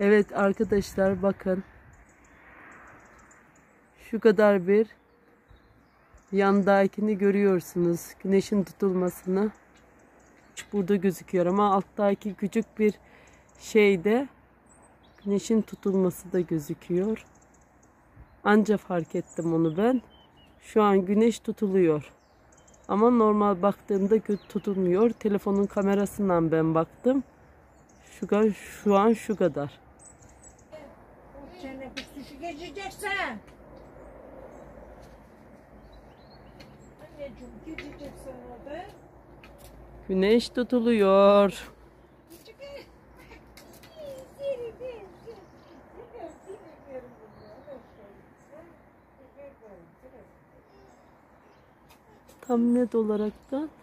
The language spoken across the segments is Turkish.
Evet arkadaşlar bakın. Şu kadar bir yandakini görüyorsunuz. Güneşin tutulmasını. Burada gözüküyor ama alttaki küçük bir şeyde güneşin tutulması da gözüküyor. Anca fark ettim onu ben. Şu an güneş tutuluyor. Ama normal baktığımda tutulmuyor. Telefonun kamerasından ben baktım. Şu an şu kadar. Sen bir suçu geçeceksin. Anneciğim geçeceksin orada. Güneş tutuluyor. Tam net olarak da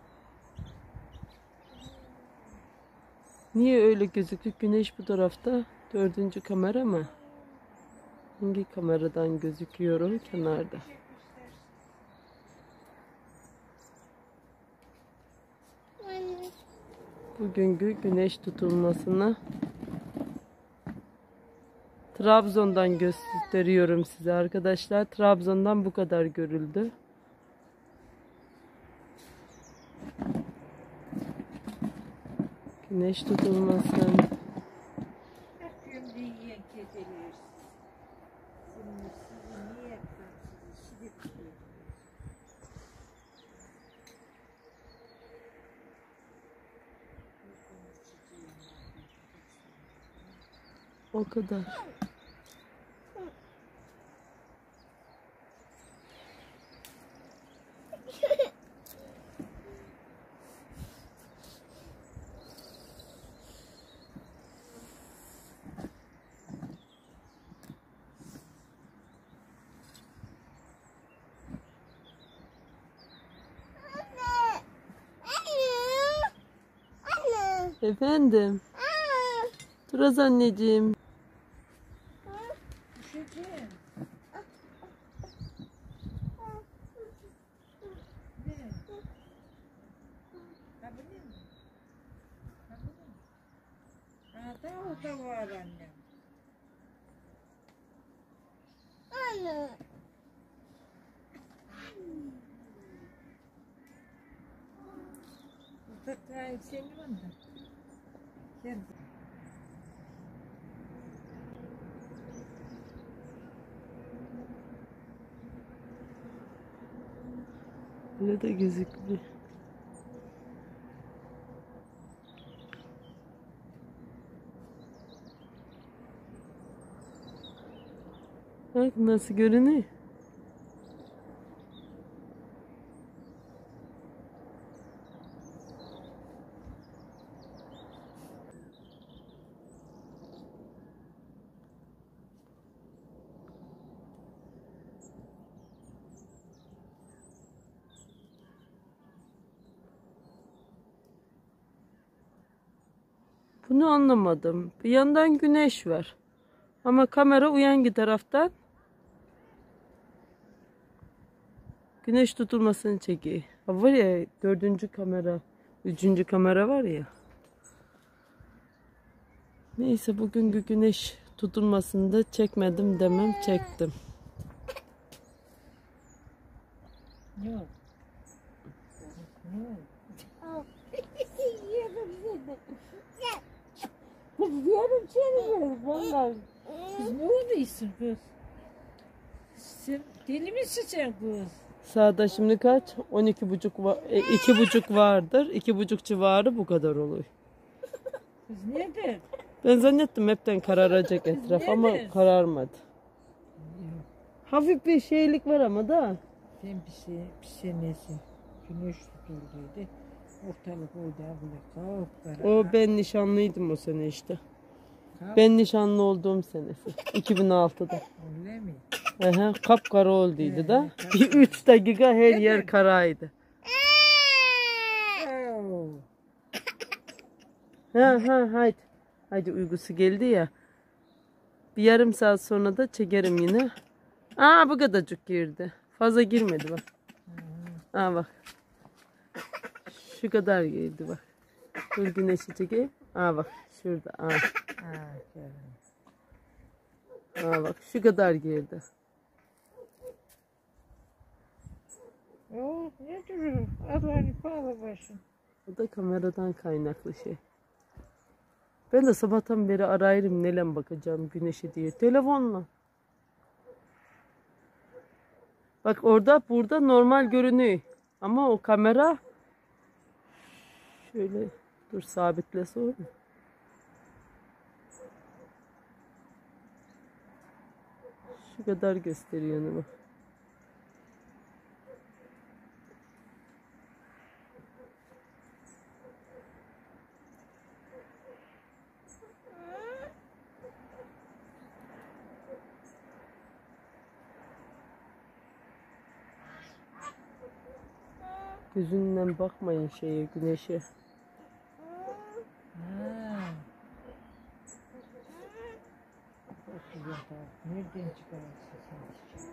niye öyle gözüktü? Güneş bu tarafta. 4. kamera mı? Hangi kameradan gözüküyor o kenarda? Bugünkü güneş tutulmasını Trabzon'dan gösteriyorum size arkadaşlar. Trabzon'dan bu kadar görüldü. Güneş tutulması. O kadar. Efendim. Turaz anneciğim. Düşeceğim. O da var annem. Anne. Burada kayıp seni var mı? Gel. Öyle de gözüküyor. Bak nasıl görünüyor. Bunu anlamadım. Bir yandan güneş var. Ama kamera uyangi taraftan güneş tutulmasını çekiyor. Ha var ya 4. kamera, 3. kamera var ya. Neyse bugünkü güneş tutulmasını da çekmedim demem, çektim. Yok. Yarım seni vallahi. Kız ne oluyorsun kız? Sen deli misin sen kız? Sağda şimdi kaç? 12,5 var, 2,5 vardır. 2,5 civarı bu kadar oluyor. Kız nerede? Ben zannettim hepten kararacak etraf ama kararmadı. Hafif bir şeylik var ama da. Sen bir senesi güneş tutulduydu. Ortalık oyda böyle O ben nişanlıydım o sene işte. Ben nişanlı olduğum senesi. 2006'da. Öyle mi? Aha, kapkara olduydu da. Bir 3 dakika her yer karaydı. Haydi. Haydi uykusu geldi ya. Bir yarım saat sonra da çekerim yine. Aa bu kadarcık girdi. Fazla girmedi bak. Aa bak. Şu kadar girdi bak. Dur güneşi çekeyim. Aa bak şurada. Aa. Ha, şöyle. Aa, bak şu kadar girdi. Yok ne duruyor? Allah'ını bağla başım. Bu da kameradan kaynaklı şey. Ben de sabahtan beri arayırım neyle bakacağım güneşe diye. Telefonla. Bak orada burada normal görünüyor. Ama o kamera şöyle dur sabitle sonra. Şu kadar gösteriyor onu bak. Gözünden bakmayın şeye, güneşe. Ha. Çok güzel tabii. Nereden çıkarırsın sen?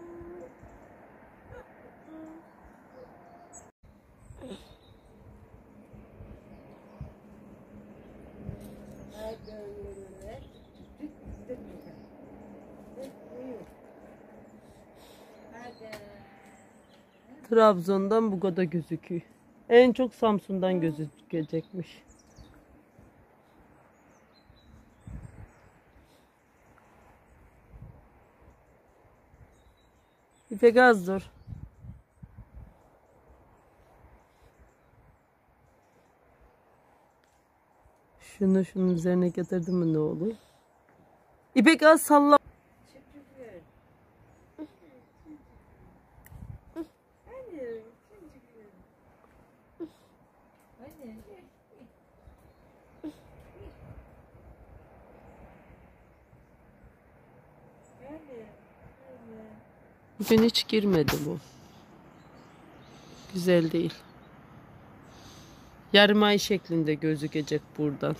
Trabzon'dan bu kadar gözüküyor. En çok Samsun'dan gözükecekmiş. İpek az dur. Şunun üzerine getirdim mi ne olur? İpek az salla. Bugün hiç girmedi bu. Güzel değil. Yarım ay şeklinde gözükecek buradan.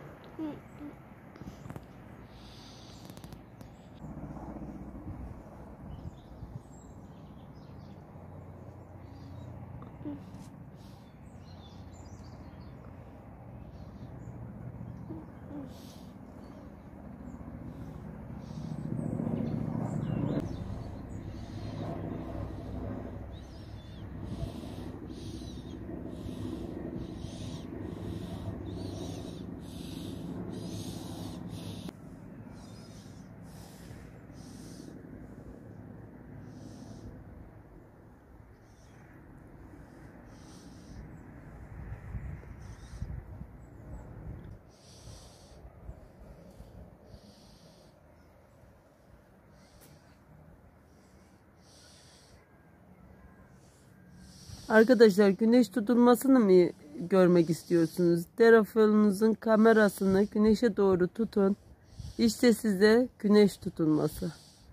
Arkadaşlar güneş tutulmasını mı görmek istiyorsunuz? Telefonunuzun kamerasını güneşe doğru tutun. İşte size güneş tutulması.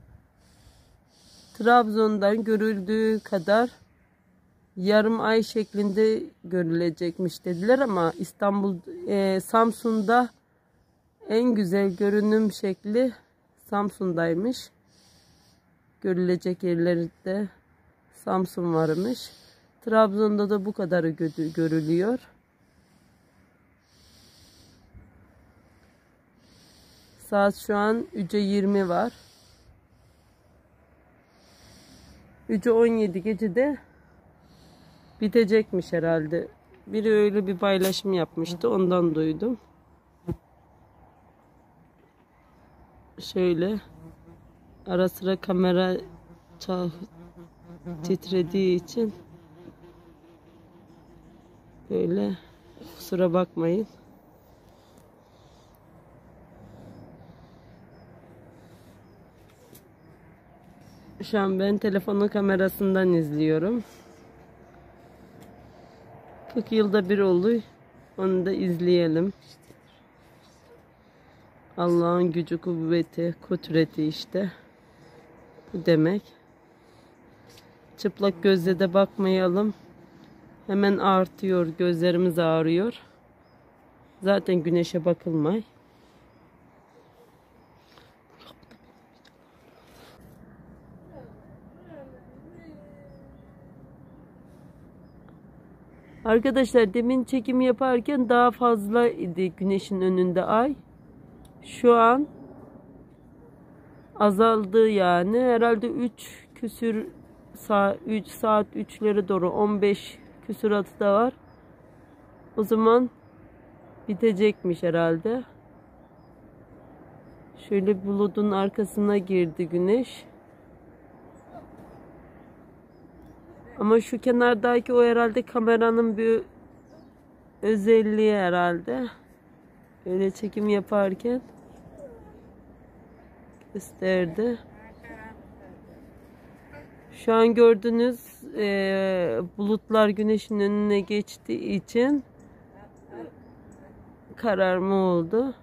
Trabzon'dan görüldüğü kadar yarım ay şeklinde görülecekmiş dediler ama Samsun'da en güzel görünüm şekli Samsun'daymış. Görülecek yerlerde Samsun varmış. Trabzon'da da bu kadarı görülüyor. Saat şu an 3'e 20 var. 3'e 17 gecede bitecekmiş herhalde. Biri öyle bir paylaşım yapmıştı. Ondan duydum. Şöyle ara sıra kamera titrediği için böyle kusura bakmayın. Şu an ben telefonun kamerasından izliyorum. 40 yılda bir oluyor. Onu da izleyelim. Allah'ın gücü, kuvveti, kudreti işte. Bu demek. Çıplak gözle de bakmayalım. Hemen artıyor, gözlerimiz ağrıyor. Zaten güneşe bakılmay. Arkadaşlar demin çekim yaparken daha fazla idi güneşin önünde ay. Şu an azaldı yani. Herhalde 3 küsür saat, 3 saat 3'lere doğru 15 küsuratı da var. O zaman bitecekmiş herhalde. Şöyle bulutun arkasına girdi güneş. Ama şu kenardaki o herhalde kameranın bir özelliği herhalde. Öyle çekim yaparken gösterdi. Şu an gördüğünüz bulutlar güneşin önüne geçtiği için kararma oldu.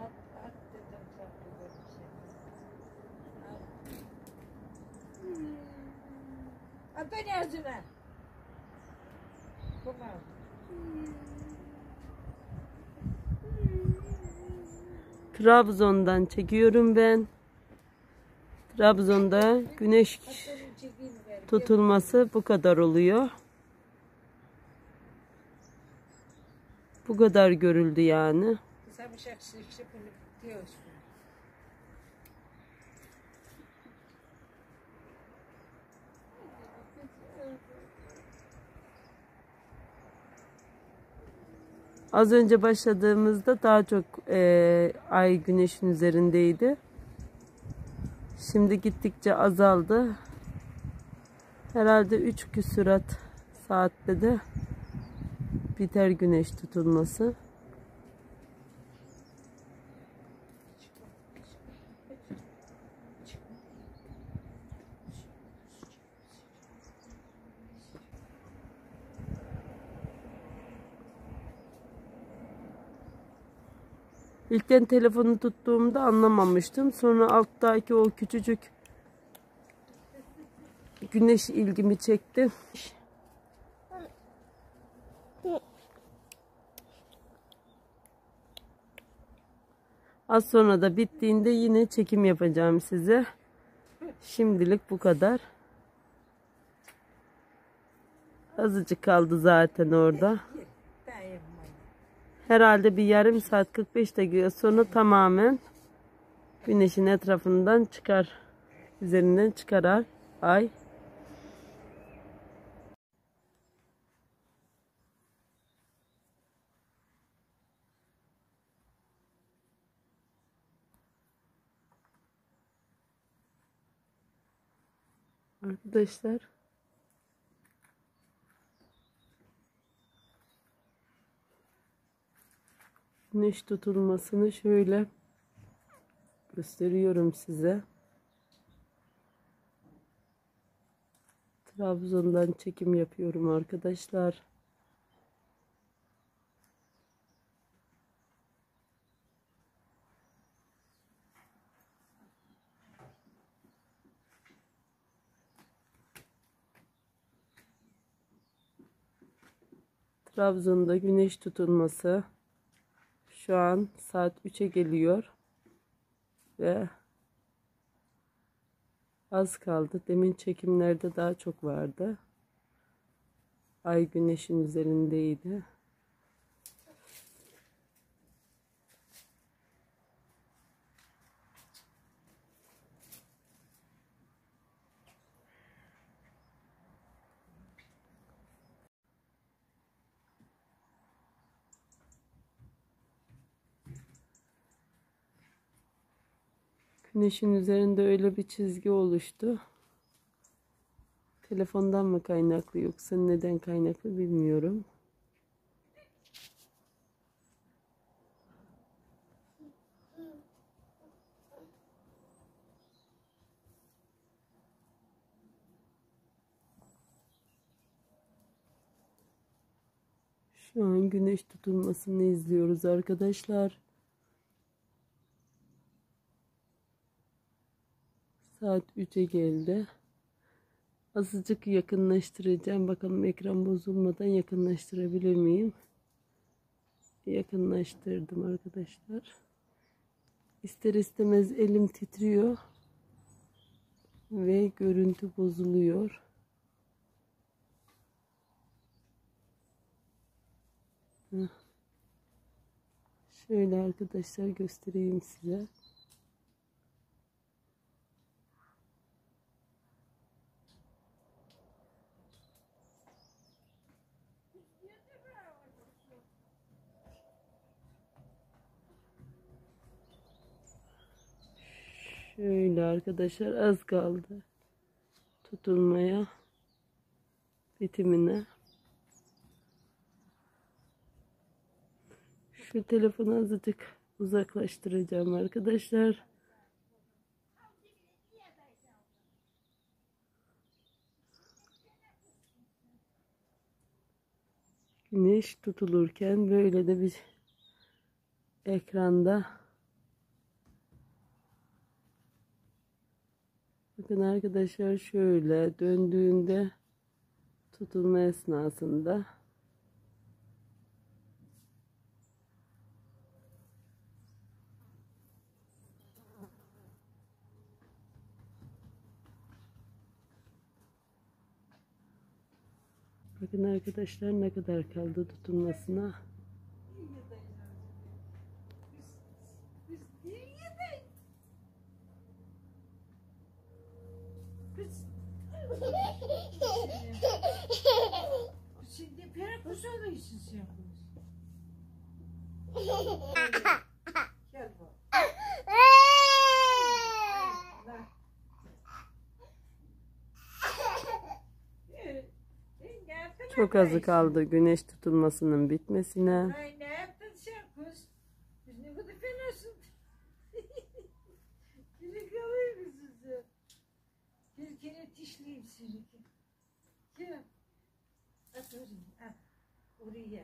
Trabzon'dan çekiyorum ben. Trabzon'da güneş tutulması bu kadar oluyor. Bu kadar görüldü yani. Az önce başladığımızda daha çok ay güneşin üzerindeydi. Şimdi gittikçe azaldı. Herhalde 3 küsurat saatte de biter güneş tutulması. İlkten telefonu tuttuğumda anlamamıştım. Sonra alttaki o küçücük güneş ilgimi çekti. Az sonra da bittiğinde yine çekim yapacağım size. Şimdilik bu kadar. Azıcık kaldı zaten orada. Herhalde bir yarım saat 45 dakika sonra tamamen güneşin etrafından çıkar. Üzerinden çıkarar ay. Arkadaşlar, güneş tutulmasını şöyle gösteriyorum size. Trabzon'dan çekim yapıyorum arkadaşlar. Trabzon'da güneş tutulması şu an saat 3'e geliyor ve az kaldı. Demin çekimlerde daha çok vardı. Ay güneşin üzerindeydi. Güneşin üzerinde öyle bir çizgi oluştu. Telefondan mı kaynaklı yoksa neden kaynaklı bilmiyorum. Şu an güneş tutulmasını izliyoruz arkadaşlar. Saat 3'e geldi. Azıcık yakınlaştıracağım. Bakalım ekran bozulmadan yakınlaştırabilir miyim? Yakınlaştırdım arkadaşlar. İster istemez elim titriyor. Ve görüntü bozuluyor. Şöyle arkadaşlar göstereyim size. Şöyle arkadaşlar az kaldı tutulmaya, bitimine. Şu telefonu azıcık uzaklaştıracağım arkadaşlar. Güneş tutulurken böyle de bir ekranda, bakın arkadaşlar, şöyle döndüğünde tutulma esnasında bakın arkadaşlar ne kadar kaldı tutulmasına. Şimdi pera kusağı da işin sen yapıyorsun. Gel bak. Çok azı kaldı güneş tutulmasının bitmesine. Ay ne yaptın sen kız? Biz ne kadar fenasın. Gülük alayım mısın sen? Bir kere dişleyeyim seni. Gel. At oraya. At. Oraya.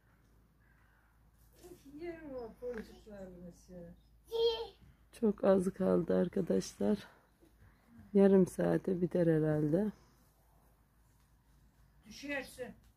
Yerim o boncuklarını sen. Çok az kaldı arkadaşlar. Yarım saate biter herhalde. Düşersin.